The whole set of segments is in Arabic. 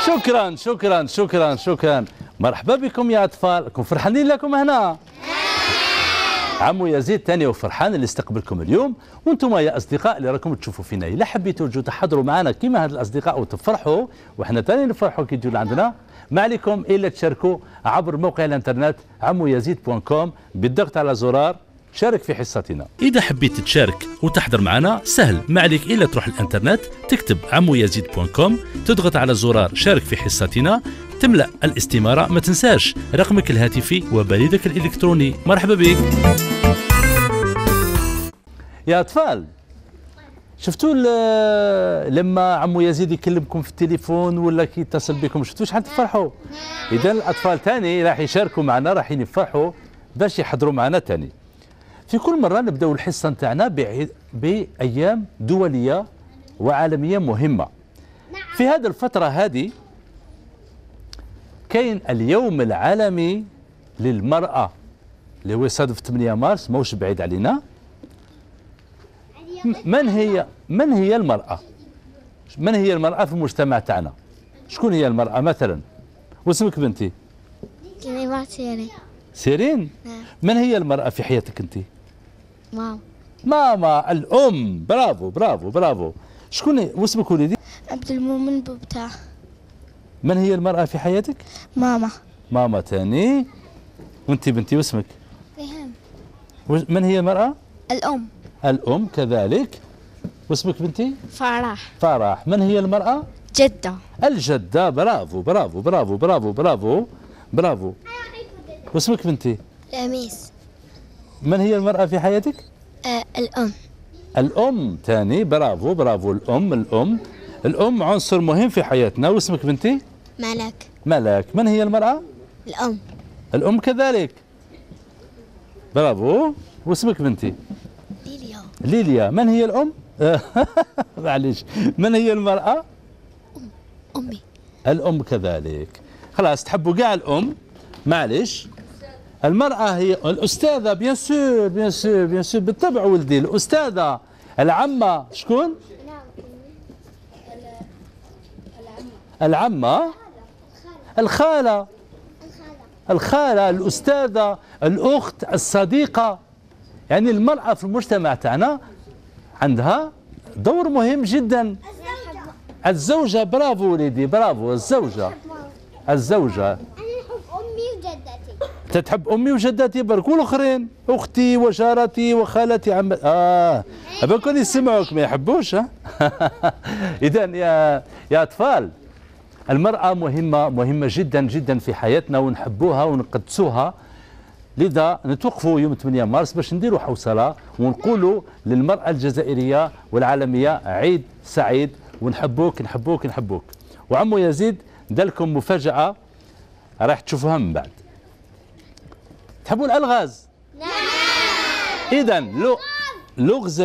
شكرا شكرا شكرا شكرا. مرحبا بكم يا اطفال، راكم فرحانين لكم هنا؟ عمو يزيد ثاني وفرحان اللي استقبلكم اليوم، وانتم يا اصدقاء اللي راكم تشوفوا فينا، الا حبيتوا تجوا تحضروا معنا كيما هاد الاصدقاء وتفرحوا وحنا ثاني نفرحوا كي تجوا لعندنا، ما عليكم الا تشاركوا عبر موقع الانترنت عمويزيد.com بالضغط على زرار شارك في حصتنا. إذا حبيت تشارك وتحضر معنا سهل، ما عليك إلا تروح الانترنت تكتب عمويزيد.com، تضغط على زرار شارك في حصتنا، تملأ الاستمارة، ما تنساش رقمك الهاتفي وبريدك الإلكتروني. مرحبا بك يا أطفال. شفتوا لما عمو يزيد يكلمكم في التليفون ولا كي يتصل بكم، شفتوا شحال تفرحوا؟ إذا الأطفال تاني راح يشاركوا معنا، راح يفرحوا باش يحضروا معنا تاني. في كل مرة نبدأ الحصة نتاعنا بأيام دولية وعالمية مهمة. في هذه الفترة هذه كاين اليوم العالمي للمرأة اللي هو يصادف 8 مارس، موش بعيد علينا. من هي المرأة؟ من هي المرأة في المجتمع تاعنا؟ شكون هي المرأة مثلا؟ واسمك بنتي؟ سيرين. سيرين؟ نعم. من هي المرأة في حياتك انت؟ ماما. الأم. برافو برافو برافو. شكون واسمك وليدي؟ عبد المؤمن بوبتاه. من هي المرأة في حياتك؟ ماما تاني. وانت بنتي واسمك؟ ريهام. من هي المرأة؟ الأم كذلك. واسمك بنتي؟ فرح. من هي المرأة؟ جدة. الجدة. برافو برافو برافو برافو برافو برافو. واسمك بنتي؟ لميس. من هي المرأة في حياتك؟ الأم تاني. برافو برافو. الأم عنصر مهم في حياتنا. واسمك بنتي؟ ملاك. من هي المرأة؟ الأم كذلك. برافو. واسمك بنتي؟ ليليا. من هي الأم؟ معليش. من هي المرأة؟ أمي. الأم كذلك. خلاص تحبوا كاع الأم، معليش. المرأة هي الأستاذة. بيان سور بيان سور بيان سور بالطبع ولدي. الأستاذة. العمة. شكون؟ العمة. الخالة. الأستاذة. الأخت. الصديقة. يعني المرأة في المجتمع تاعنا عندها دور مهم جدا. الزوجة. برافو وليدي برافو. الزوجة. أنا نحب أمي وجدتي. تتحب أمي وجدتي برك، والآخرين أختي وجارتي وخالتي عمتي. أباكم يسمعوك ما يحبوش. إذا يا أطفال، المرأة مهمة جدا جدا في حياتنا، ونحبوها ونقدسوها. لذا نتوقفوا يوم 8 مارس باش نديروا حوصلة ونقولوا للمرأة الجزائرية والعالمية عيد سعيد، ونحبوك نحبوك نحبوك. وعمو يزيد دالكم مفاجأة راح تشوفوها من بعد. تحبون الألغاز؟ نعم. إذا لغز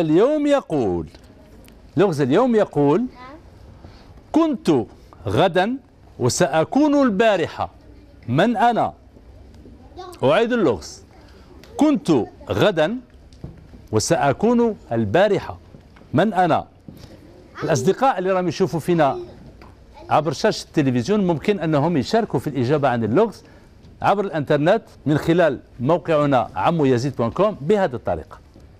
اليوم يقول كنت غدا وسأكون البارحة. من أنا؟ أعيد اللغز. كنت غدا وسأكون البارحة. من أنا؟ الأصدقاء اللي راهم يشوفوا فينا عبر شاشة التلفزيون ممكن أنهم يشاركوا في الإجابة عن اللغز عبر الانترنت من خلال موقعنا عمويزيد.com بهذه الطريقة.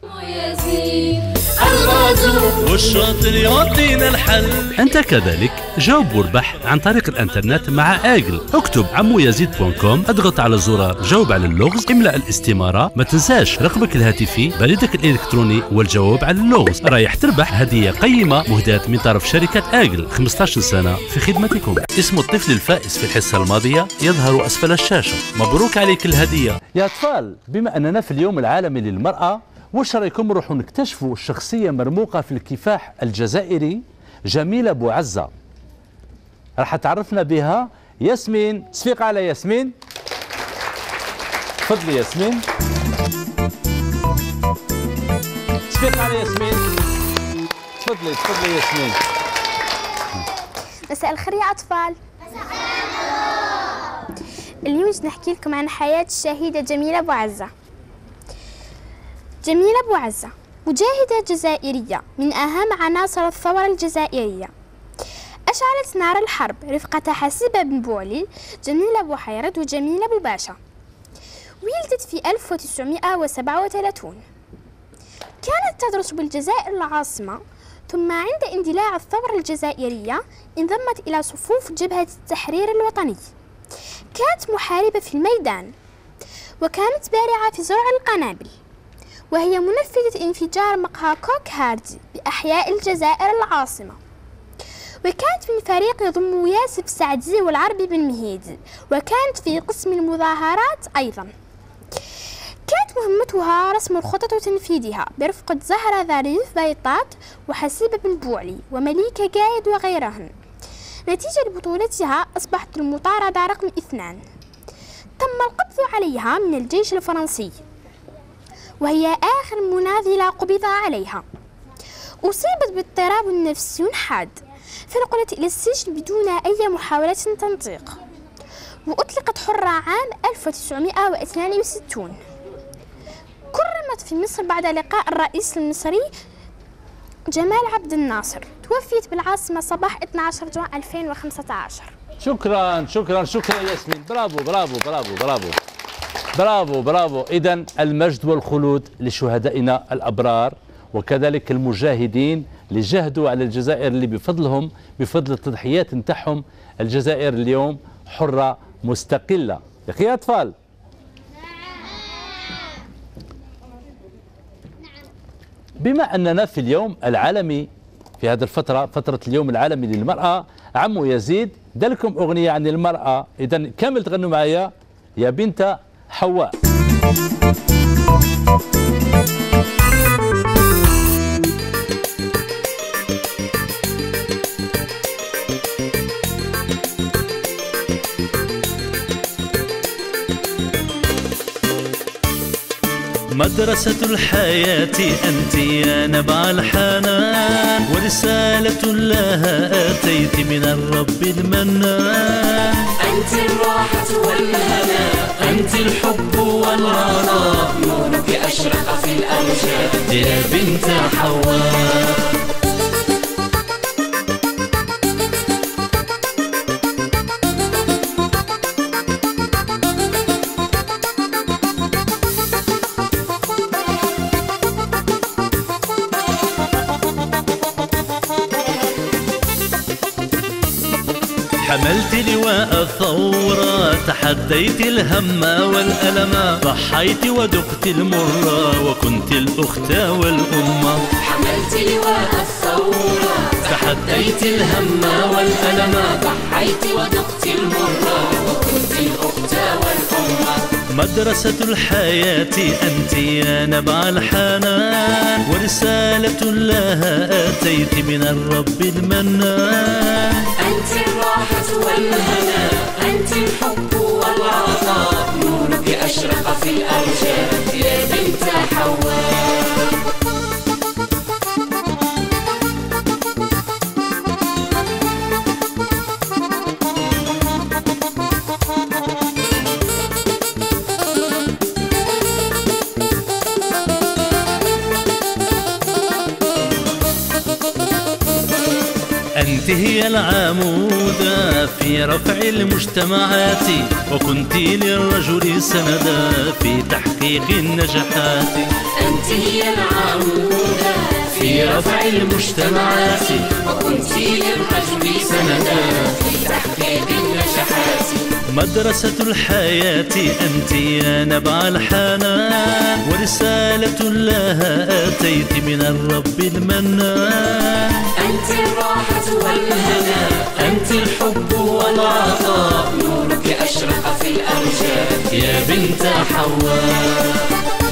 والشاطر يعطينا الحل. أنت كذلك جاوب واربح عن طريق الانترنت مع آجل. اكتب عمويزيد.com، اضغط على زرار جاوب على اللغز، املأ الاستمارة، ما تنساش رقمك الهاتفي، بريدك الإلكتروني والجواب على اللغز. رايح تربح هدية قيمة مهداة من طرف شركة آجل، 15 سنة في خدمتكم. اسم الطفل الفائز في الحصة الماضية يظهر أسفل الشاشة. مبروك عليك الهدية. يا أطفال، بما أننا في اليوم العالمي للمرأة، واش رايكم نروحوا نكتشفوا شخصية مرموقة في الكفاح الجزائري، جميلة بوعزة. راح تعرفنا بها ياسمين. صفيق على ياسمين. تفضلي ياسمين. صفيق على ياسمين. تفضلي ياسمين. مساء الخير يا أطفال. اليوم نحكي لكم عن حياة الشهيدة جميلة بوعزة. جميلة بوعزة مجاهدة جزائرية من أهم عناصر الثورة الجزائرية. أشعلت نار الحرب رفقة حسيبة بن بوعلي، جميلة بوحيرة وجميلة بوباشا. ولدت في 1937. كانت تدرس بالجزائر العاصمة، ثم عند اندلاع الثورة الجزائرية انضمت إلى صفوف جبهة التحرير الوطني. كانت محاربة في الميدان، وكانت بارعة في زرع القنابل، وهي منفذة انفجار مقهى كوك هاردي بأحياء الجزائر العاصمة. وكانت من فريق يضم ياسف سعدي والعربي بن مهيدي، وكانت في قسم المظاهرات أيضا. كانت مهمتها رسم الخطط وتنفيذها برفقة زهرة ظريف بيطات وحسيبة بن بوعلي ومليكة قايد وغيرهن. نتيجة لبطولتها أصبحت المطاردة رقم 2. تم القبض عليها من الجيش الفرنسي، وهي آخر مناضلة قبض عليها. أصيبت باضطراب نفسي حاد، فنقلت إلى السجن بدون أي محاولة تنطيق، وأطلقت حرة عام 1962. كرمت في مصر بعد لقاء الرئيس المصري جمال عبد الناصر. توفيت بالعاصمة صباح 12 جوان 2015. شكرا شكرا شكرا ياسمين، برافو برافو برافو برافو برافو برافو. إذا المجد والخلود لشهدائنا الأبرار، وكذلك المجاهدين اللي جاهدوا على الجزائر، اللي بفضلهم بفضل التضحيات نتاعهم الجزائر اليوم حرة مستقلة. يا أخي أطفال، بما أننا في اليوم العالمي، في هذه الفترة فترة اليوم العالمي للمرأة، عمو يزيد دلكم أغنية عن المرأة. إذا كامل تغنوا معايا يا بنت حواء. مدرسة الحياة أنت يا نبع الحنان، ورسالة لها آتيت من الرب المنان. أنت الراحة والهنا، أنت الحب والعطاء، نورك أشرق في الأرجاء يا بنت حواء. حملت لواء الثورة، تحديت الهم والألم، ضحيت وذقت المرة، وكنت الأخت والأمة. حملت لواء الثورة، تحديت الهم والألم، ضحيت وذقت المرة، وكنت الأخت والأمة. مدرسة الحياة أنت يا نبع الحنان، ورسالة لها آتيت من الرب المنان. أنت الراحة والهنا، أنت الحب والعطاء، نورك أشرق في الأرجاء يا بنت حواء. أنت هي العمودة في رفع المجتمعات، وكنت للرجل سندا في تحقيق النجاحات. أنت هي العمودة في رفع المجتمعات، وكنت للرجل سندا في تحقيق النجاحات. مدرسة الحياة أنت يا نبع الحنان، ورسالة لها آتيت من الرب المنان. أنت الراحة والهنا، أنت الحب والعطاء، نورك أشرق في الأرجاء يا بنت حواء.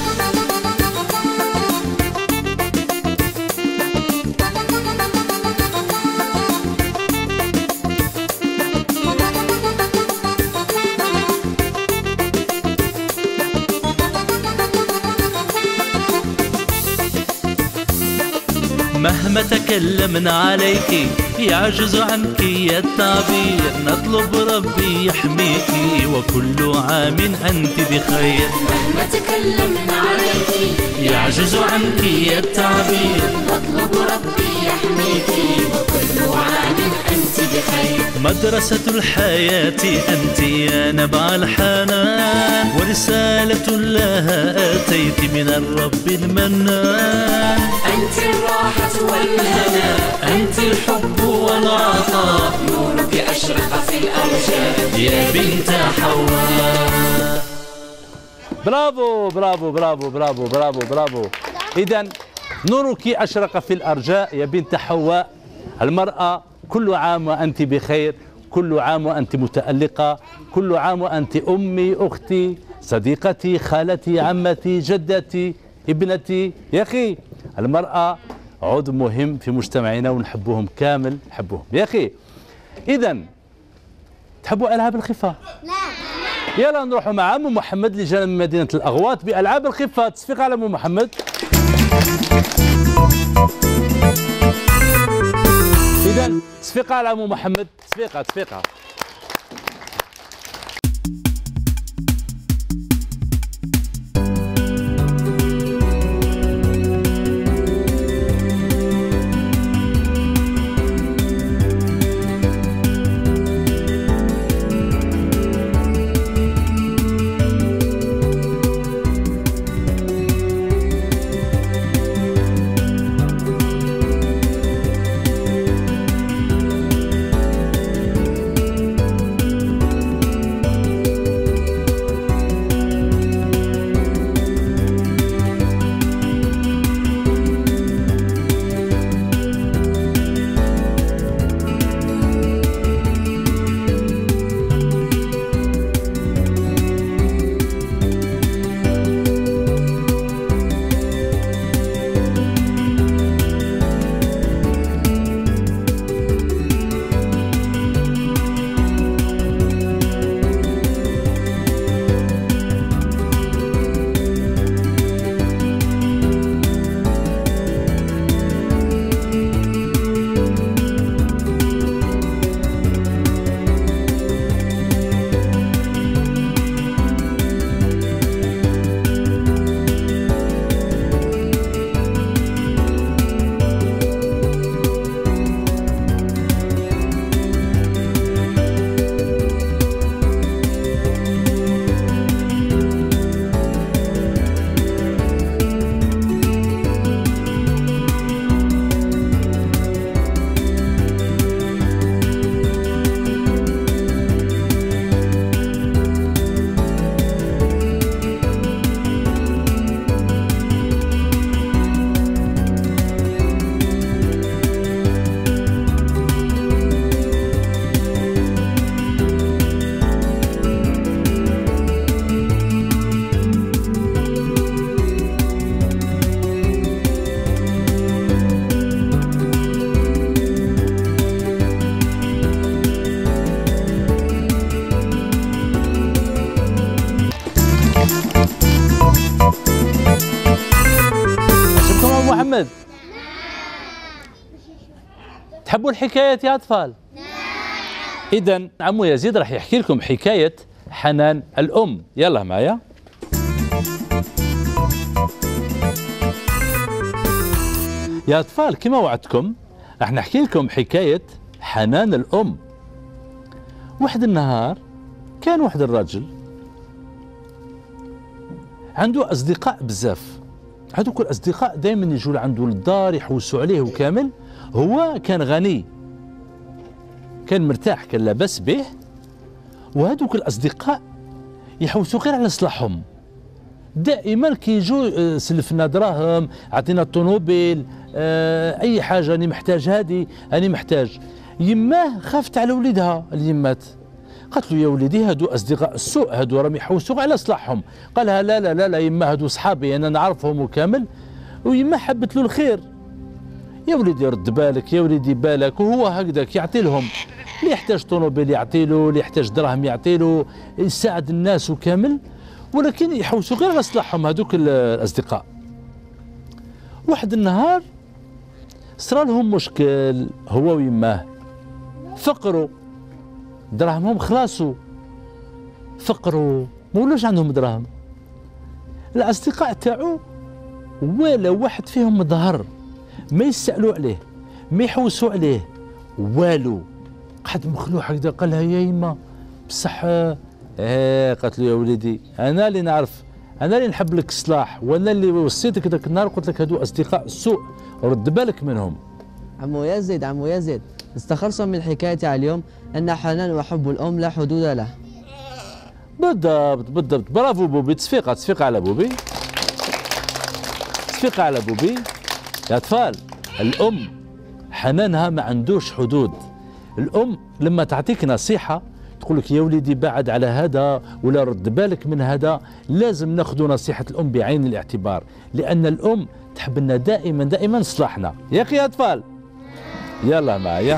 مهما تكلمنا عليك يعجز عنك يا التعبير، نطلب ربي يحميك وكل عام أنت بخير. مهما تكلمنا عليك يعجز عنك يا التعبير، نطلب ربي يحميك وكل عام أنت بخير. مدرسة الحياة أنت يا نبع الحنان، ورسالة لها آتيت من الرب المنان. أنت الراحة والهنا، أنت الحب والعطاء، نورك أشرق في الأرجاء يا بنت حواء. برافو برافو برافو برافو برافو برافو. إذا نورك أشرق في الأرجاء يا بنت حواء. المرأة كل عام وأنت بخير، كل عام وأنت متألقة، كل عام وأنت أمي، أختي، صديقتي، خالتي، عمتي، جدتي، ابنتي. يا أخي المرأة عضو مهم في مجتمعنا ونحبهم كامل، نحبهم يا أخي. إذا تحبوا ألعاب الخفة؟ نعم. يلا نروحوا مع أم محمد اللي جانا من مدينة الأغواط بألعاب الخفة. تصفيق على أم محمد. إذا تصفيقة على أم محمد، تصفيقة تصفيقة. محمد تحبوا الحكايات يا أطفال؟ إذا عمو يزيد راح يحكي لكم حكاية حنان الأم. يلا معايا. يا أطفال كما وعدتكم راح نحكي لكم حكاية حنان الأم. واحد النهار كان واحد الرجل عنده أصدقاء بزاف. هذوك الأصدقاء دائما يجوا لعنده للدار يحوسوا عليه وكامل. هو كان غني، كان مرتاح، كان لاباس به، وهذوك الأصدقاء يحوسوا غير على صلاحهم. دائما كيجوا سلفنا دراهم، عطينا الطوموبيل، أي حاجة أنا محتاج، هذه أنا محتاج. يماه خافت على وليدها اليمات، قالت له يا وليدي هادو أصدقاء السوء، هادو راهم يحوسوا على صلاحهم. قالها لا لا لا لا يما هادو صحابي أنا نعرفهم وكامل. ويما حبت له الخير. يا وليدي رد بالك، يا وليدي بالك. وهو هكذاك يعطي لهم، اللي يحتاج طوموبيل يعطي له، اللي يحتاج دراهم يعطي له، يساعد الناس وكامل. ولكن يحوسوا غير على صلاحهم هذوك الأصدقاء. واحد النهار صرا لهم مشكل هو ويماه، فقروا، دراهمهم خلاصوا، فقروا، ما ولاش عندهم دراهم. الأصدقاء تاعو ولا واحد فيهم ظهر ما يسألوا عليه، ما يحوسوا عليه والو، قعد مخلوع هكذا قال لها يا يما بصح قالت له يا وليدي انا اللي نعرف، انا اللي نحب لك الصلاح، وانا اللي وصيتك ذاك النهار قلت لك هذو اصدقاء السوء رد بالك منهم. عمو يزيد استخلصوا من حكايتي اليوم ان حنان وحب الام لا حدود له. بالضبط برافو بوبي، تصفيق على بوبي، تصفيق على بوبي. يا اطفال الام حنانها ما عندوش حدود. الام لما تعطيك نصيحه تقول لك يا وليدي بعد على هذا ولا رد بالك من هذا، لازم ناخذ نصيحه الام بعين الاعتبار، لان الام تحب لنا دائما صلاحنا. يا اخي يا اطفال يلا معايا.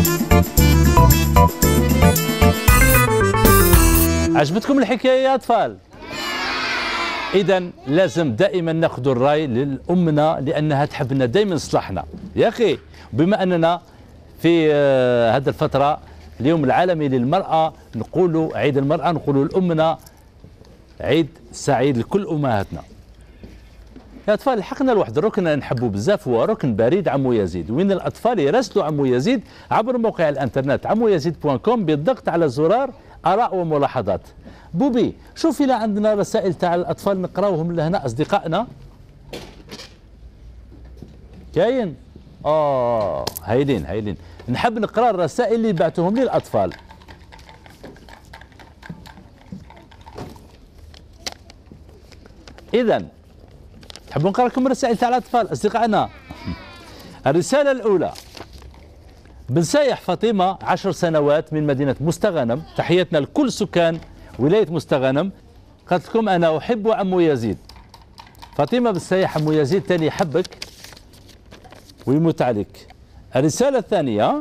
عجبتكم الحكايه يا اطفال؟ اذا لازم دائما ناخذ الراي للامنا لانها تحب لنا دائما صلاحنا. يا اخي بما اننا في هذه الفتره اليوم العالمي للمراه، نقولوا عيد المراه، نقولوا لامنا عيد سعيد لكل امهاتنا. يا اطفال لحقنا لواحد الركن نحبه بزاف، هو ركن بريد عمو يزيد، وين الاطفال يراسلوا عمو يزيد عبر موقع الانترنت عمويزيد.com بالضغط على زرار اراء وملاحظات. بوبي شوفي لا عندنا رسائل تاع الاطفال نقراوهم لهنا اصدقائنا. كاين؟ هايلين نحب نقرا الرسائل اللي بعتوهم لي الاطفال. اذا تحبوا نقرا لكم الرسائل تاع الاطفال اصدقائنا. الرساله الاولى بن سايح فاطمه 10 سنوات من مدينه مستغانم، تحياتنا لكل سكان ولايه مستغانم. قالت لكم انا احب عمو يزيد. فاطمه بن سايح عمو يزيد ثاني يحبك ويموت عليك. الرساله الثانيه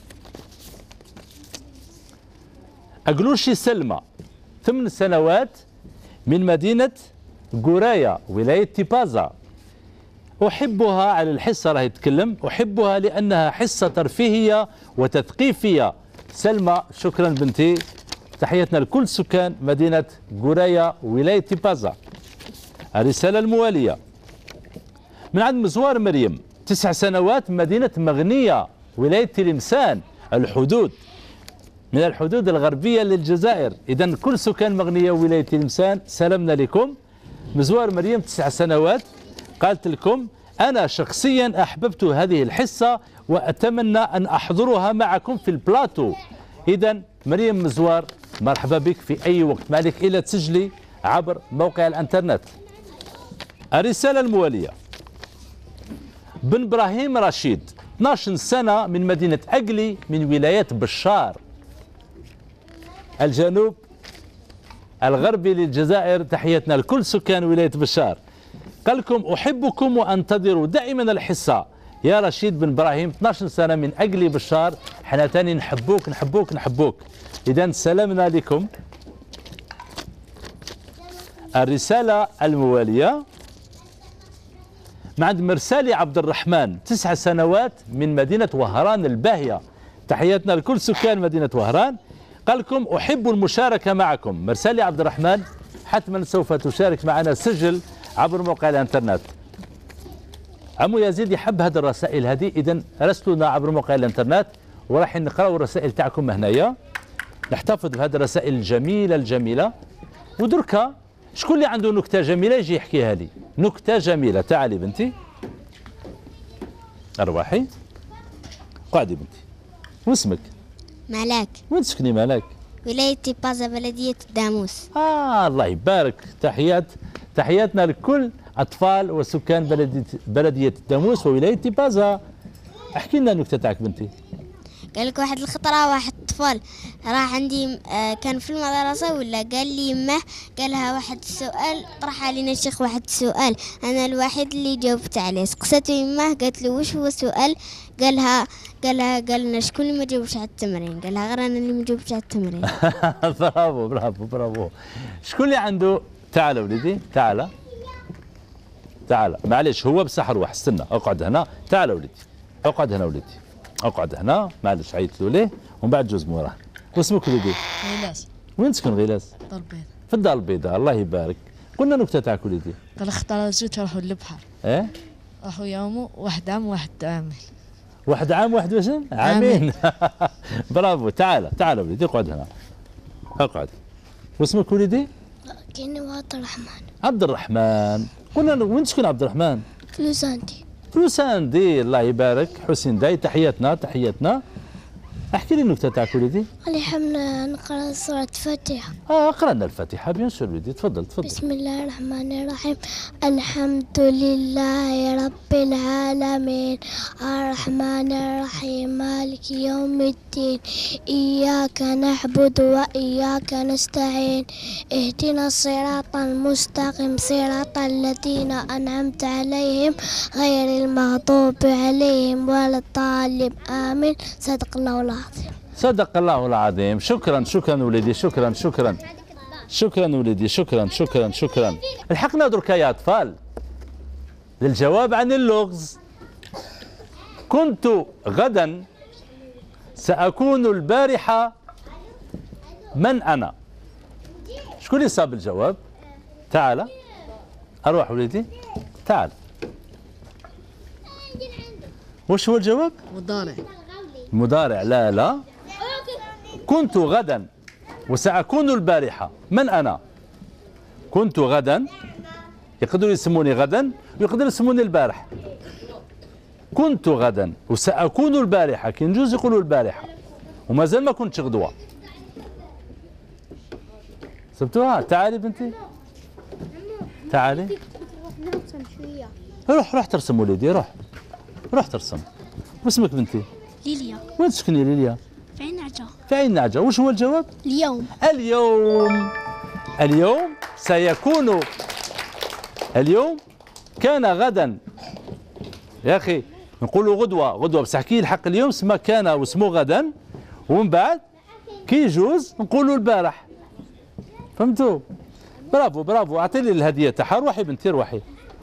اقلوشي سلمى 8 سنوات من مدينه قرايه ولايه تيبازا. أحبها على الحصة، راهي تتكلم، أحبها لأنها حصة ترفيهية وتثقيفية. سلمى شكرا بنتي، تحياتنا لكل سكان مدينة قرايه ولاية تيبازا. الرسالة الموالية من عند مزوار مريم 9 سنوات مدينة مغنية ولاية تلمسان، الحدود من الحدود الغربية للجزائر. إذا كل سكان مغنية ولاية تلمسان سلامنا لكم. مزوار مريم 9 سنوات قالت لكم أنا شخصيا أحببت هذه الحصة وأتمنى أن أحضرها معكم في البلاتو. إذا مريم مزوار مرحبا بك في أي وقت، ما عليك إلا تسجلي عبر موقع الانترنت. الرسالة الموالية بن إبراهيم رشيد 12 سنة من مدينة أقلي من ولاية بشار، الجنوب الغربي للجزائر. تحياتنا لكل سكان ولاية بشار. قال لكم أحبكم وأنتظر دائما الحصة. يا رشيد بن إبراهيم 12 سنة من أقلي بشار، حنا تاني نحبوك. إذا سلامنا لكم. الرسالة الموالية مع عند مرسالي عبد الرحمن 9 سنوات من مدينة وهران الباهية. تحياتنا لكل سكان مدينة وهران. قال لكم أحب المشاركة معكم. مرسالي عبد الرحمن حتما سوف تشارك معنا، سجل عبر موقع الانترنت. عمو يزيد يحب هذه الرسائل هذه، اذا راسلونا عبر موقع الانترنت وراح نقراو الرسائل تاعكم هنايا، نحتفظ بهذه الرسائل الجميله. ودركا شكون اللي عنده نكته جميله يجي يحكيها لي، نكته جميله. تعالي بنتي، ارواحي، قعدي بنتي. واسمك؟ ملاك. وين تسكني ملاك؟ ولاية تيبازا بلدية الداموس. الله يبارك. تحياتنا لكل أطفال وسكان بلدية الداموس وولاية تيبازا. احكي لنا النكتة تاعك بنتي. قال لك واحد الخطرة واحد الطفل راح عندي كان في المدرسة ولا قال لي يمه قالها واحد السؤال، طرح علينا الشيخ واحد السؤال أنا الوحيد اللي جاوبت عليه. سقسته يمه قالت له وش هو السؤال؟ قال لنا شكون اللي ما جاوبش على التمرين؟ قالها غير أنا اللي ما جاوبتش على التمرين. برافو. شكون اللي عنده؟ تعال وليدي، تعال معلش، هو بصح روح استنى، اقعد هنا. تعال وليدي، اقعد هنا وليدي، اقعد هنا. معلش عيطت له ليه ومن بعد جوز موراه. واسمك وليدي؟ غيلاس. وين تسكن غيلاس؟ دار البيضاء. في الدار البيضاء. الله يبارك. قلنا نكته تاعك وليدي. قال اختار زوج راحوا للبحر. ايه؟ راحوا يوموا واحد عام واحد عامل. واحد عام 21 عامين. برافو. تعال وليدي اقعد هنا، اقعد. واسمك وليدي؟ كأني عبد الرحمن. عبد الرحمن. قلنا وين تسكن عبد الرحمن؟ فلوساندي. فلوساندي. الله يبارك. حسين داي تحياتنا. احكي لي النكته تاعك وليدي. اللي حبنا نقرا سورة الفاتحة. قرانا الفاتحة بيان سور وليدي. تفضل. بسم الله الرحمن الرحيم. الحمد لله رب العالمين الرحمن الرحيم مالك يوم الدين إياك نعبد وإياك نستعين اهدنا الصراط المستقيم صراط الذين أنعمت عليهم غير المغضوب عليهم ولا الضالين آمين. صدق الله العظيم. صدق الله العظيم. شكرا وليدي. شكرا وليدي. شكرا. الحقنا دركا يا أطفال للجواب عن اللغز. كنت غدا سأكون البارحة من أنا؟ شكون اللي صاب الجواب؟ تعال أروح وليدي. تعال. وش هو الجواب؟ مضارع. لا. كنت غدا وسأكون البارحة من أنا؟ كنت غدا، يقدروا يسموني غدا ويقدروا يسموني البارح. كنت غدا وسأكون البارحة، كي نجوز يقولوا البارحة ومازال ما كنتش غدوة. سبتوها؟ تعالي بنتي تعالي. روح ترسم وليدي. روح ترسم. واسمك بنتي؟ ليليا. وين تسكني ليليا؟ في عين نعجة. وش هو الجواب؟ اليوم سيكون. اليوم كان غدا يا أخي نقولوا غدوة بصح كي يلحق اليوم سما كان واسمو غدا، ومن بعد كي يجوز نقولوا البارح. فهمتوا؟ برافو. أعطيني الهدية تاعها. روحي بنتي روحي.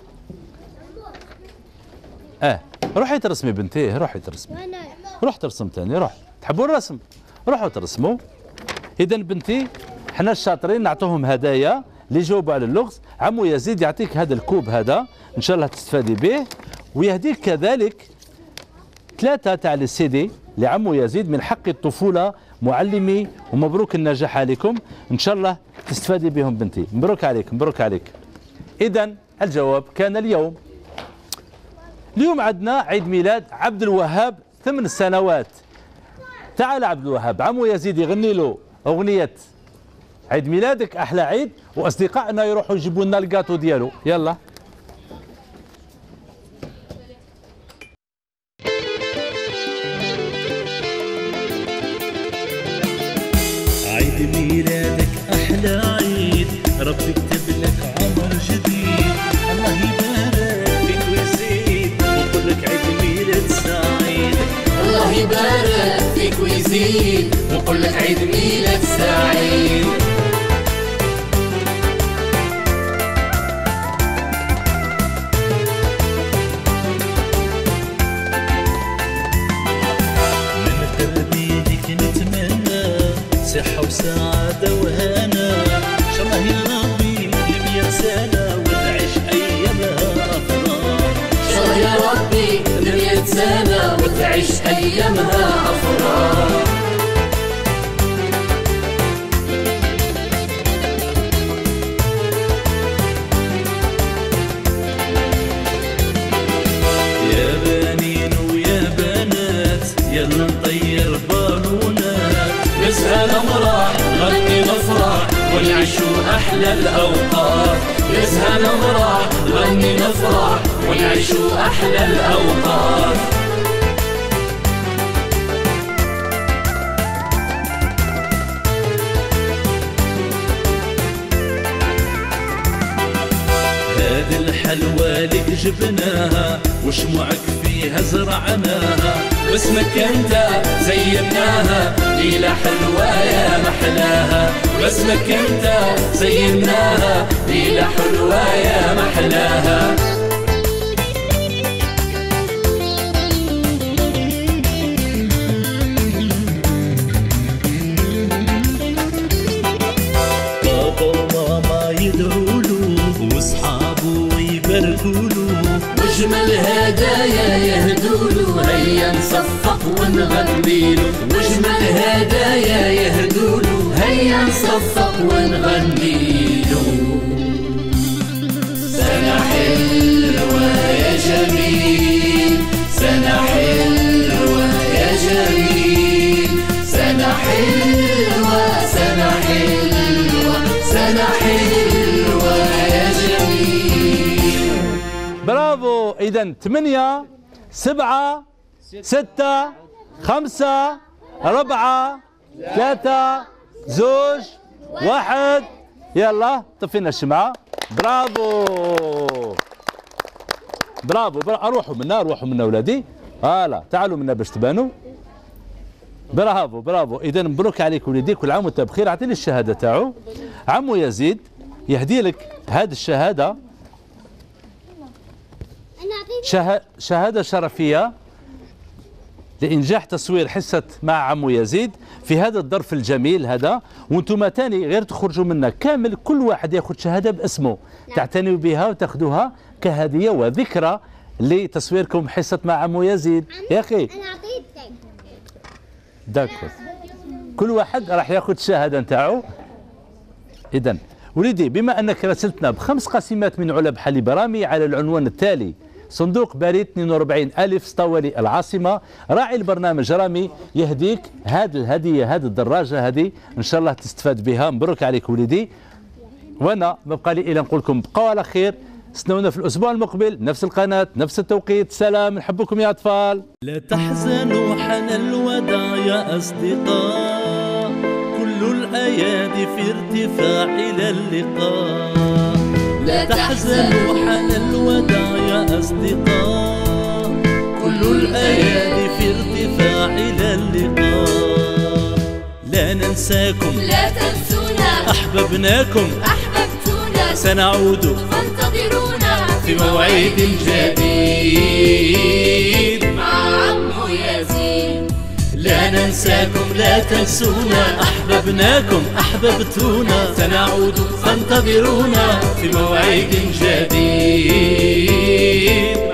روحي ترسمي بنتي. روح ترسم تاني. روح. تحبوا الرسم؟ روحوا ترسموا. إذا بنتي حنا الشاطرين نعطوهم هدايا اللي يجاوبوا على اللغز. عمو يزيد يعطيك هذا الكوب هذا إن شاء الله تستفادي به، ويهديك كذلك 3 تاع السي دي لعمو يزيد من حق الطفولة معلمي. ومبروك النجاح عليكم إن شاء الله تستفادي بهم بنتي. مبروك عليك. إذا الجواب كان اليوم عندنا عيد ميلاد عبد الوهاب 8 سنوات. تعال عبد الوهاب، عمو يزيد يغني له أغنية عيد ميلادك أحلى عيد، وأصدقائنا يروحوا يجيبوا لنا الكاتو ديالو. يلا. عيد ميلادك أحلى عيد، ربي يكتب لك عمر جديد. الله يبارك فيك ويزيد ونقول لك عيد ميلاد سعيد. الله يبارك فيك ويزيد ونقول لك عيد ميلاد سعيد. من ترديدك نتمنى صحة وسعادة وهنا، إن شاء الله يا ربي ل100 سنة وتعيش أيامها أفراح. إن شاء الله يا ربي ل100 سنة وتعيش أيامها أفراح. يا بنين ويا بنات يلا نطير بالونات، نزهى نمرح نغني نفرح ونعيشوا أحلى الأوقات. نزهى نمرح نغني نفرح ونعيشوا أحلى الأوقات. هذه الحلوى لك جبناها وشموعك فيها زرعناها، باسمك انت زيناها ليلة حلوة يا محلاها. باسمك انت زيناها ليلة حلوة يا محلاها. بابا وماما يدعوله واصحابه يباركوله، واجمل هدايا يهدوله. هيا نصور نغنيلو وجمل هدايا يهدولو هيا نصفق ونغنيلو سنة حلوة يا جميل سنة حلوة يا جميل سنة حلوة سنة حلوة سنة حلوة يا جميل. برافو. إذا 8 7 6 5 4 3 2 1. يلا طفينا الشمعة. برافو برافو. اروحوا منا ولادي. هلا تعالوا منا باش تبانوا. برافو برافو. اذا مبروك عليك وليدي، كل عام وانت بخير. اعطيني الشهاده تاعو عمو يزيد، يهدي لك هذه الشهاده، شهاده شرفيه لإنجاح تصوير حصة مع عمو يزيد في هذا الظرف الجميل هذا. وانتم تاني غير تخرجوا منا كامل، كل واحد ياخذ شهادة باسمه تعتنوا بها وتاخذوها كهدية وذكرى لتصويركم حصة مع عمو يزيد. يا أخي داكور، كل واحد راح ياخذ الشهادة نتاعو. إذا وليدي، بما أنك راسلتنا ب5 قسيمات من علب حليب رامي على العنوان التالي: صندوق بريد 42 ألف اسطواني العاصمة، راعي البرنامج رامي يهديك هذه الهدية، هذه الدراجة هذه إن شاء الله تستفاد بها. مبروك عليك وليدي. وأنا ما بقى لي إلا نقول لكم بقوا على خير، استنونا في الأسبوع المقبل نفس القناة نفس التوقيت. سلام، نحبكم يا أطفال. لا تحزنوا حان الوداع يا أصدقاء، كل الأيادي في ارتفاع إلى اللقاء. لا تحزنوا حان الوداع يا أصدقاء، كل الأيادي في ارتفاع إلى اللقاء. لا ننساكم لا تنسونا، أحببناكم أحببتونا، سنعود فانتظرونا في موعد جديد مع عمو يزيد. لا ننساكم لا تنسونا، أحببناكم أحببتونا، سنعود فانتظرونا في موعد جديد.